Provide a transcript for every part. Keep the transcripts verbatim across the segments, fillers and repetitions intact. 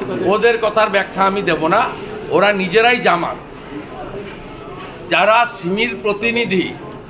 ওদের কথার ব্যাখ্যা আমি দেব না, ওরা নিজেরাই জামাত। যারা সিমির প্রতিনিধি,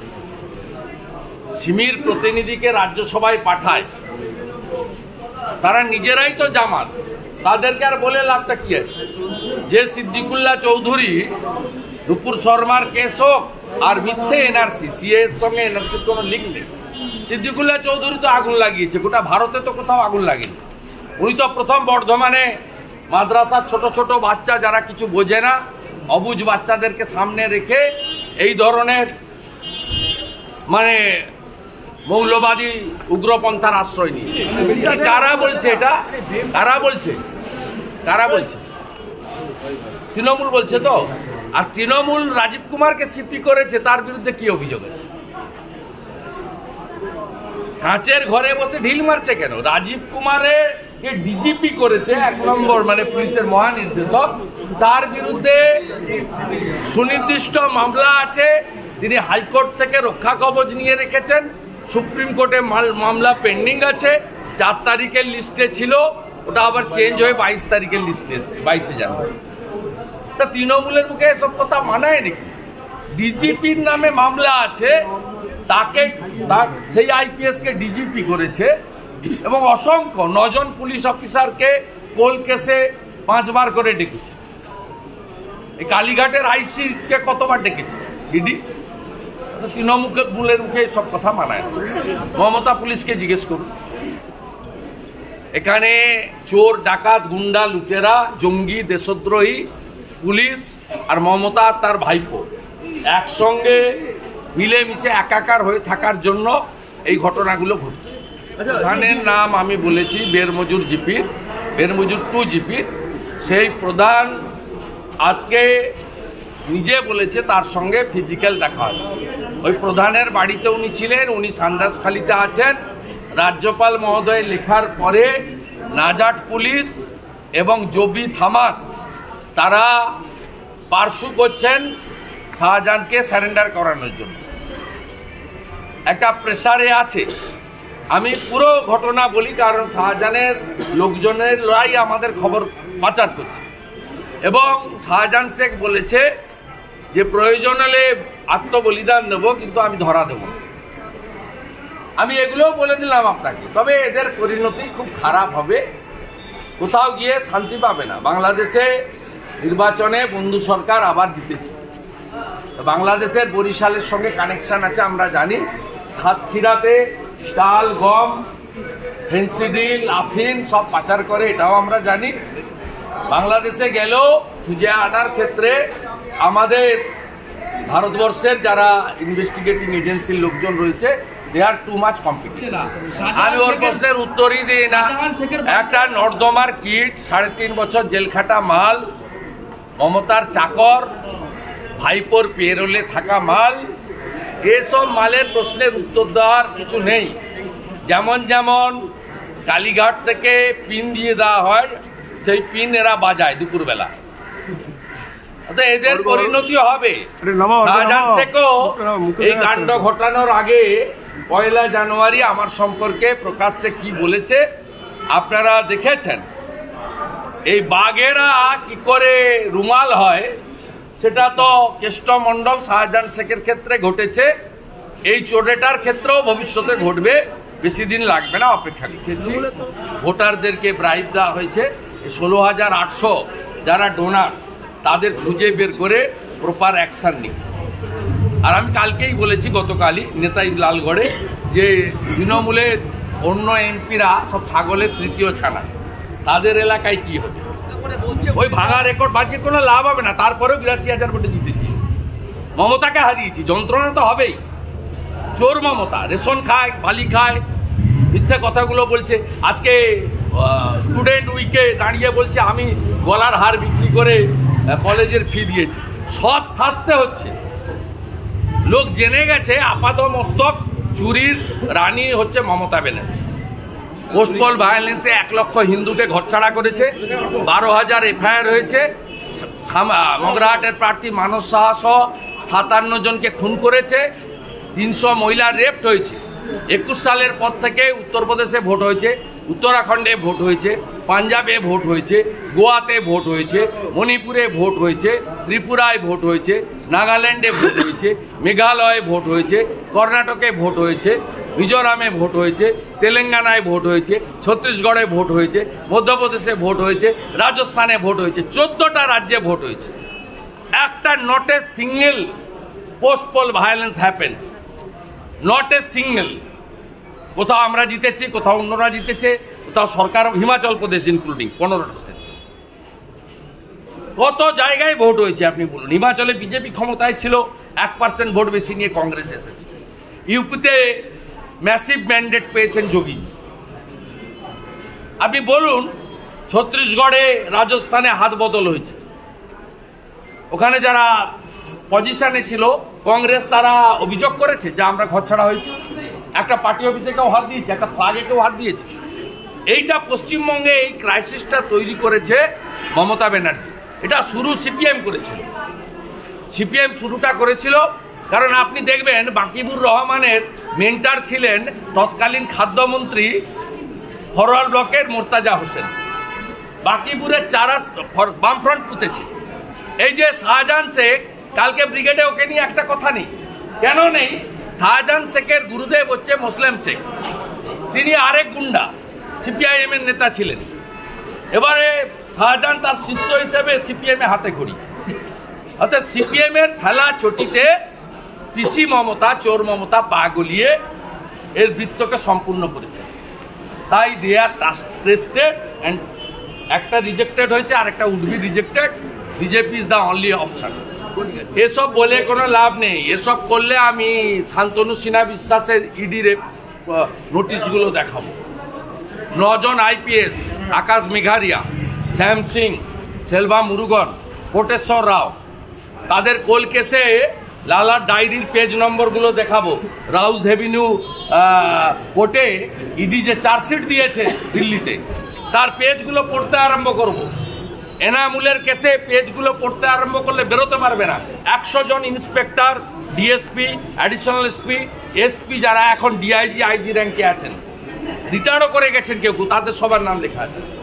সিমির প্রতিনিধিকে রাজ্যসভায় পাঠায়, তারা নিজেরাই তো জামাত, তাদেরকে আর বলে লাভটা কি আছে? যে সিদ্দিকুল্লাহ চৌধুরী রূপুর শর্মার কেস হোক আর মিথ্যে এনআরসি, সিএ এর সঙ্গে এনআরসির কোনো লিঙ্ক নেই। সিদ্দিকুল্লাহ চৌধুরী তো আগুন লাগিয়েছে, গোটা ভারতে তো কোথাও আগুন লাগেনি। উনি তো প্রথম বর্ধমানে মাদ্রাসার ছোট ছোট বাচ্চা যারা কিছু বোঝে না, অবুঝ বাচ্চাদেরকে সামনে রেখে এই ধরনের মানে মৌলবাদী উগ্রপন্থার আশ্রয় নিয়ে। কারা বলছে এটা? কারা বলছে? কারা বলছে? তৃণমূল বলছে তো। আর তৃণমূল রাজীব কুমারকে সিপি করেছে, তার বিরুদ্ধে কি অভিযোগ আছে? কাঁচের ঘরে বসে ঢিল মারছে কেন? রাজীব কুমারে ডিজিপি করেছে, এক নম্বর মানে পুলিশের মহানির্দেশক, তার বিরুদ্ধে সুনির্দিষ্ট মামলা আছে। তিনি হাইকোর্ট থেকে রক্ষা কবচ নিয়ে রেখেছেন, সুপ্রিম কোর্টে মামলা পেন্ডিং আছে। চার তারিখের লিস্টে ছিল, ওটা আবার চেঞ্জ হয়ে বাইশ তারিখের লিস্টে এসছে, বাইশে জানুয়ারি। তা তৃণমূলের মুখে এসব কথা মানায় নাকি? ডিজিপির নামে মামলা আছে, তাকে সেই আইপিএস কে ডিজিপি করেছে এবং অসংখ্য নজন পুলিশ অফিসারকে কোল কেসে পাঁচবার করে ডেকেছে। এই কালীঘাটের আইসি কে কতবার ডেকেছে ইডি? তৃণমূলের মুখে সব কথা মানায় না। মমতা পুলিশকে জিজ্ঞেস করুন। এখানে চোর, ডাকাত, গুন্ডা, লুটেরা, জঙ্গি, দেশদ্রোহী পুলিশ আর মমতা আর তার ভাইপো একসঙ্গে মিলেমিশে একাকার হয়ে থাকার জন্য এই ঘটনাগুলো ঘটছে। প্রধানের নাম আমি বলেছি বেরমজুর জিপির, বেরমজুর টু জিপির। সেই প্রধান আজকে নিজে বলেছে তার সঙ্গে ফিজিক্যাল দেখা হয়েছে। ওই প্রধানের বাড়িতে উনি ছিলেন, উনি সান্দাসখালিতে আছেন। রাজ্যপাল মহোদয় লেখার পরে নাজাট পুলিশ এবং জবি থামাস তারা পার্সু করছেন শাহজাহানকে স্যারেন্ডার করানোর জন্য। একটা প্রেসারে আছে। আমি পুরো ঘটনা বলি, কারণ শাহজাহানের লোকজনেরাই আমাদের খবর পাচার করছে। এবং শাহজাহান শেখ বলেছে যে প্রয়োজন হলে আত্মবলিদান দেবো, কিন্তু আমি ধরা দেব না। আমি এগুলোও বলে দিলাম আপনাকে। তবে এদের পরিণতি খুব খারাপ হবে, কোথাও গিয়ে শান্তি পাবে না। বাংলাদেশে নির্বাচনে বন্ধু সরকার আবার জিতেছে। বাংলাদেশের বরিশালের সঙ্গে কানেকশন আছে আমরা জানি। সাতক্ষীরাতে চাল, গম, ফেন্সিডিল, আফিন সব পাচার করে, এটাও আমরা জানি। বাংলাদেশে গেলেও খুঁজে আনার ক্ষেত্রে আমাদের ভারতবর্ষের যারা ইনভেস্টিগেটিং এজেন্সির লোকজন রয়েছে, they are too much competitive. আমি ওর প্রশ্নের উত্তরই দিই না। একটা নর্দমার কিট, সাড়ে তিন বছর জেলখাটা মাল, মমতার চাকর, ভাইপোর পেরোলে থাকা মাল, এসব মালের প্রশ্নের উত্তর দেওয়ার কিছু নেই। যেমন যেমন কালীঘাট থেকে পিন দিয়ে দেওয়া হয়, সেই পিন এরা বাজায় দুপুরবেলা। এদের পরিণতি হবে। শাহজাহান শেখও এই কাণ্ড ঘটানোর আগে পয়লা জানুয়ারি আমার সম্পর্কে প্রকাশ্যে কি বলেছে আপনারা দেখেছেন। এই বাঘেরা কি করে রুমাল হয় সেটা তো কেষ্টমণ্ডল শাহজাহান শেখের ক্ষেত্রে ঘটেছে, এই চোরেটার ক্ষেত্রেও ভবিষ্যতে ঘটবে, বেশি দিন লাগবে না, অপেক্ষা লিখেছি। ভোটারদেরকে ব্রাইব দেওয়া হয়েছে। ষোলো হাজার আটশো যারা ডোনার তাদের খুঁজে বের করে প্রপার অ্যাকশান নিই। আর আমি কালকেই বলেছি, গতকালই নেতাজি লালগড়ে, যে তৃণমূলের অন্য এমপিরা সব ছাগলের তৃতীয় ছানা, তাদের এলাকায় কি হবে? ওই ভাঙা রেকর্ড বাজিয়ে কোনো লাভ হবে না। তারপরেও বিরাশি হাজার ভোটে জিতেছি, মমতাকে হারিয়েছি। যন্ত্রণা তো হবেই। চোর মমতা, রেশন খায়, বালি খায়, মিথ্যে কথাগুলো বলছে। আজকে স্টুডেন্ট উইকে দাঁড়িয়ে বলছে আমি গলার হার বিক্রি করে কলেজের ফি দিয়েছি। সৎ শাস্তে হচ্ছে। লোক জেনে গেছে আপাত মস্তক চুরির রানী হচ্ছে মমতা ব্যানার্জি। পোস্টপল ভায়োলেন্সে এক লক্ষ হিন্দুকে ঘরছাড়া করেছে, বারো হাজার এফআইআর হয়েছে। মগরাহাটের প্রার্থী মানস সাহা সহ সাতান্ন জনকে খুন করেছে, তিনশো মহিলা রেপ্ট হয়েছে। একুশ সালের পর থেকে উত্তরপ্রদেশে ভোট হয়েছে, উত্তরাখণ্ডে ভোট হয়েছে। পাঞ্জাবে ভোট হয়েছে, গোয়াতে ভোট হয়েছে, মণিপুরে ভোট হয়েছে, ত্রিপুরায় ভোট হয়েছে, নাগাল্যান্ডে ভোট হয়েছে, মেঘালয়ে ভোট হয়েছে, কর্ণাটকে ভোট হয়েছে, মিজোরামে ভোট হয়েছে, তেলেঙ্গানায় ভোট হয়েছে, ছত্তিশগড়ে ভোট হয়েছে, মধ্যপ্রদেশে ভোট হয়েছে, রাজস্থানে ভোট হয়েছে, চোদ্দটা রাজ্যে ভোট হয়েছে। একটা not a single post poll violence happen, not a single. কোথাও আমরা জিতেছি, কোথাও অন্যরা জিতেছে, কোথাও সরকার, হিমাচল প্রদেশ ইনক্লুডিং পনেরোটা স্টেট। কত জায়গায় ভোট হয়েছে আপনি বলুন। হিমাচলে বিজেপি ক্ষমতায় ছিল, এক পার্সেন্ট ভোট বেশি নিয়ে কংগ্রেস এসেছে। ইউপিতে ম্যাসিভ ম্যান্ডেট পেয়েছেন যোগী। আপনি বলুন ছত্তিশগড়ে, রাজস্থানে হাত বদল হয়েছে। ওখানে যারা পজিশনে ছিল কংগ্রেস, তারা অভিযোগ করেছে যে আমরা ঘরছাড়া হয়েছি। একটা পার্টি অফিসে কেউ হাত দিয়েছে, একটা ফ্ল্যাগে কেউ হাত দিয়েছে। এইটা পশ্চিমবঙ্গে এই ক্রাইসিসটা তৈরি করেছে মমতা ব্যানার্জি। এটা শুরু সিপিএম করেছিল। সিপিএম শুরুটা করেছিল কারণ আপনি দেখবেন বাকিবুর রহমানের মেন্টার ছিলেন তৎকালীন খাদ্যমন্ত্রী ফরওয়ার্ড ব্লকের মোর্তাজা হোসেন। বাকিবুরের চারা বামফ্রন্ট পুঁতেছে। এই যে শাহজাহান শেখ, কালকে ব্রিগেডে ওকে নিয়ে একটা কথা নেই। কেন নেই? শাহজাহান শেখের গুরুদেব হচ্ছে মুসলিম শেখ, তিনি আরেক গুন্ডা, সিপিআইএম এর নেতা ছিলেন। এবারে শাহজাহান তার শিষ্য হিসেবে সিপিএম এ হাতে খড়ি। অর্থাৎ সিপিএম এর ফেলা চটিতে পিসি মমতা, চোর মমতা পা গলিয়ে এর বৃত্তকে সম্পূর্ণ করেছে। তাই দে আর টেস্টেড অ্যান্ড একটা রিজেক্টেড হয়েছে, আর একটা would be rejected. BJP is the only option. এসব বলে কোনো লাভ নেই। এসব করলে আমি শান্তনু সিনহা বিশ্বাসের ইডির নোটিশগুলো দেখাবো। নজন আইপিএস, আকাশ মেঘারিয়া, শ্যাম সিং, সেলভা মুরুগন, কোটেশ্বর রাও, তাদের কোল কেসে লালার ডায়েরির পেজ নম্বরগুলো দেখাবো। রাউজ এভিনিউ কোর্টে ইডি যে চার্জশিট দিয়েছে দিল্লিতে, তার পেজগুলো পড়তে আরম্ভ করব। এনামুলের কেসে পেজগুলো পড়তে আরম্ভ করলে বেরোতে পারবে না। একশো জন inspector, DSP, additional SP, SP যারা এখন ডিআইজি, আইজি র্যাঙ্কে আছেন, রিটায়ারও করে গেছেন কেউ, তাদের সবার নাম লেখা আছে।